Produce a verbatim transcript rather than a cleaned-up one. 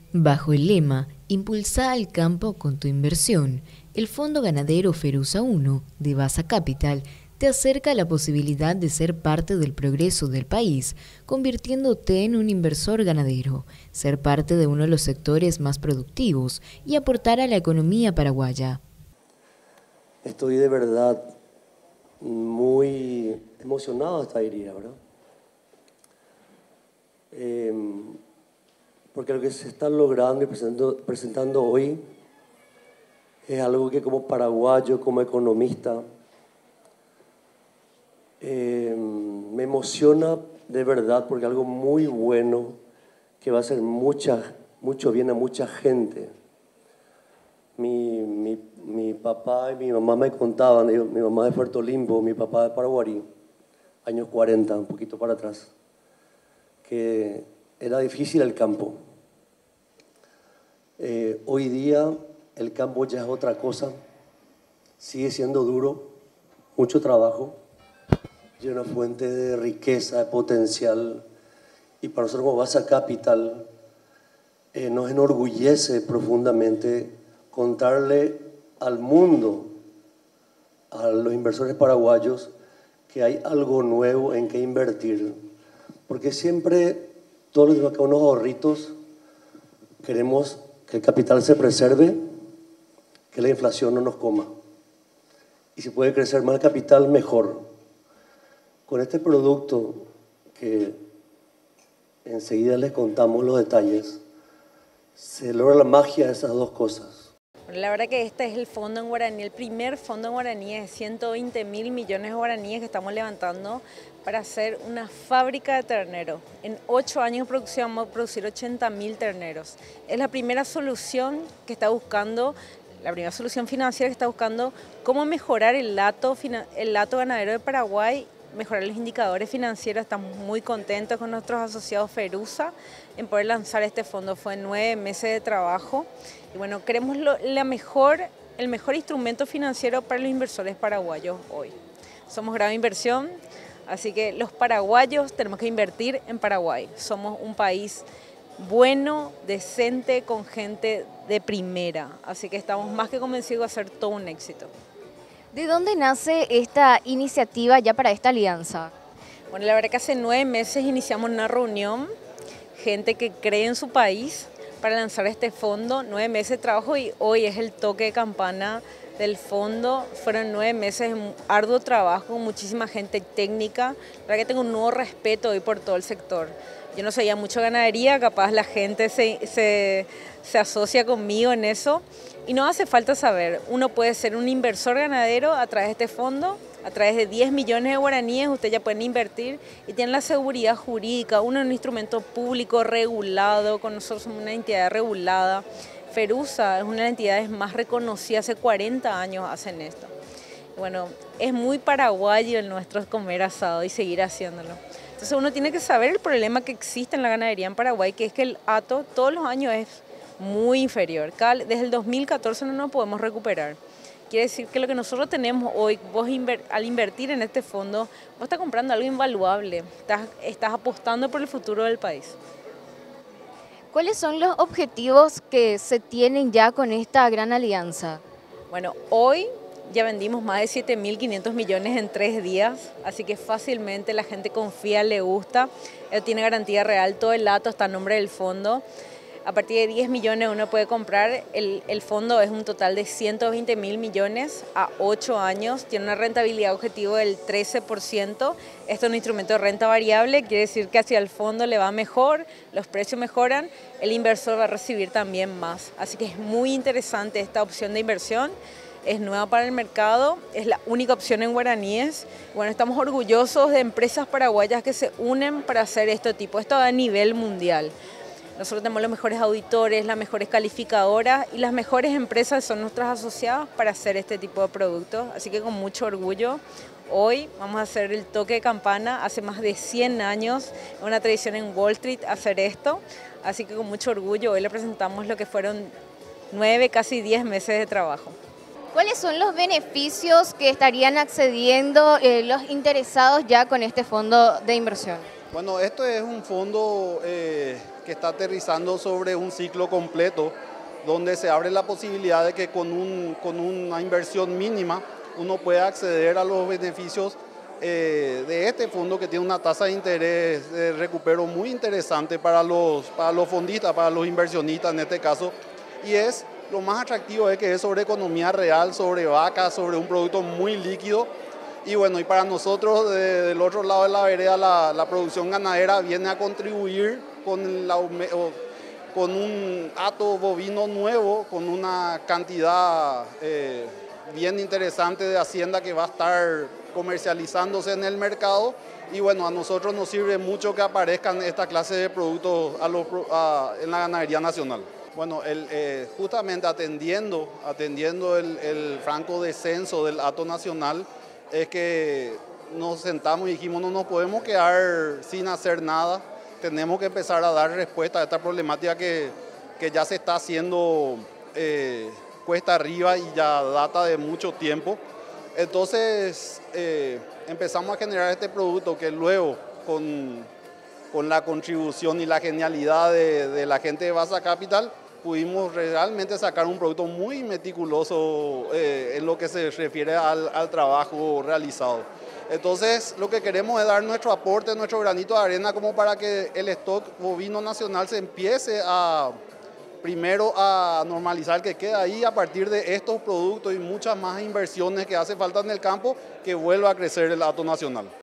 Bajo el lema Impulsa al campo con tu inversión, el Fondo Ganadero Ferusa uno de Basa Capital te acerca a la posibilidad de ser parte del progreso del país, convirtiéndote en un inversor ganadero, ser parte de uno de los sectores más productivos y aportar a la economía paraguaya. Estoy de verdad muy emocionado, hasta diría, ¿verdad? Eh, porque lo que se está logrando y presentando, presentando hoy es algo que como paraguayo, como economista, eh, me emociona de verdad, porque es algo muy bueno que va a hacer mucha, mucho bien a mucha gente. Mi, mi, mi papá y mi mamá me contaban, yo, mi mamá de Puerto Limpo, mi papá de Paraguarí, años cuarenta, un poquito para atrás, que era difícil el campo. Eh, hoy día el campo ya es otra cosa, sigue siendo duro, mucho trabajo, y una fuente de riqueza, de potencial, y para nosotros como Basa Capital eh, nos enorgullece profundamente contarle al mundo, a los inversores paraguayos, que hay algo nuevo en que invertir, porque siempre todos los que unos ahorritos queremos que el capital se preserve, que la inflación no nos coma, y si puede crecer más el capital, mejor. Con este producto, que enseguida les contamos los detalles, se logra la magia de esas dos cosas. La verdad que este es el fondo en guaraní, el primer fondo en guaraní de ciento veinte mil millones de guaraníes que estamos levantando para hacer una fábrica de terneros. En ocho años de producción vamos a producir ochenta mil terneros. Es la primera solución que está buscando, la primera solución financiera que está buscando cómo mejorar el lato, el lato ganadero de Paraguay, mejorar los indicadores financieros. Estamos muy contentos con nuestros asociados Ferusa en poder lanzar este fondo. Fue nueve meses de trabajo y bueno, queremos lo, la mejor, el mejor instrumento financiero para los inversores paraguayos hoy. Somos Grado Inversión, así que los paraguayos tenemos que invertir en Paraguay. Somos un país bueno, decente, con gente de primera, así que estamos más que convencidos de hacer todo un éxito. ¿De dónde nace esta iniciativa ya para esta alianza? Bueno, la verdad que hace nueve meses iniciamos una reunión, gente que cree en su país, para lanzar este fondo. Nueve meses de trabajo y hoy es el toque de campana del fondo. Fueron nueve meses de arduo trabajo, con muchísima gente técnica. La verdad que tengo un nuevo respeto hoy por todo el sector. Yo no sabía mucho de ganadería, capaz la gente se, se, se asocia conmigo en eso. Y no hace falta saber, uno puede ser un inversor ganadero a través de este fondo, a través de diez millones de guaraníes, ustedes ya pueden invertir y tienen la seguridad jurídica, uno es un instrumento público regulado, con nosotros somos una entidad regulada. Ferusa es una de las entidades más reconocidas, hace cuarenta años hacen esto. Bueno, es muy paraguayo el nuestro comer asado y seguir haciéndolo. Entonces uno tiene que saber el problema que existe en la ganadería en Paraguay, que es que el hato todos los años es muy inferior. Desde el dos mil catorce no nos podemos recuperar. Quiere decir que lo que nosotros tenemos hoy, vos inver, al invertir en este fondo, vos estás comprando algo invaluable, estás, estás apostando por el futuro del país. ¿Cuáles son los objetivos que se tienen ya con esta gran alianza? Bueno, hoy ya vendimos más de siete mil quinientos millones en tres días, así que fácilmente la gente confía, le gusta, él tiene garantía real, todo el dato está a nombre del fondo. A partir de diez millones uno puede comprar, el, el fondo es un total de ciento veinte mil millones a ocho años, tiene una rentabilidad objetivo del trece por ciento. Esto es un instrumento de renta variable, quiere decir que hacia el fondo le va mejor, los precios mejoran, el inversor va a recibir también más. Así que es muy interesante esta opción de inversión, es nueva para el mercado, es la única opción en guaraníes. Bueno, estamos orgullosos de empresas paraguayas que se unen para hacer este tipo, esto a nivel mundial. Nosotros tenemos los mejores auditores, las mejores calificadoras y las mejores empresas son nuestras asociadas para hacer este tipo de productos. Así que con mucho orgullo, hoy vamos a hacer el toque de campana. Hace más de cien años, es una tradición en Wall Street hacer esto. Así que con mucho orgullo hoy le presentamos lo que fueron nueve, casi diez meses de trabajo. ¿Cuáles son los beneficios que estarían accediendo eh, los interesados ya con este fondo de inversión? Bueno, esto es un fondo eh, que está aterrizando sobre un ciclo completo, donde se abre la posibilidad de que con, un, con una inversión mínima uno pueda acceder a los beneficios eh, de este fondo, que tiene una tasa de interés de recupero muy interesante para los, para los fondistas, para los inversionistas en este caso, y es lo más atractivo es que es sobre economía real, sobre vacas, sobre un producto muy líquido. Y bueno, y para nosotros de, del otro lado de la vereda, la, la producción ganadera viene a contribuir con, la, con un hato bovino nuevo, con una cantidad eh, bien interesante de hacienda que va a estar comercializándose en el mercado. Y bueno, a nosotros nos sirve mucho que aparezcan esta clase de productos a los, a, en la ganadería nacional. Bueno, el, eh, justamente atendiendo, atendiendo el, el franco descenso del hato nacional, es que nos sentamos y dijimos no nos podemos quedar sin hacer nada, tenemos que empezar a dar respuesta a esta problemática que, que ya se está haciendo eh, cuesta arriba y ya data de mucho tiempo. Entonces eh, empezamos a generar este producto que luego con, con la contribución y la genialidad de, de la gente de Vasa Capital pudimos realmente sacar un producto muy meticuloso eh, en lo que se refiere al, al trabajo realizado. Entonces, lo que queremos es dar nuestro aporte, nuestro granito de arena, como para que el stock bovino nacional se empiece a, primero, a normalizar, que quede ahí a partir de estos productos y muchas más inversiones que hace falta en el campo, que vuelva a crecer el hato nacional.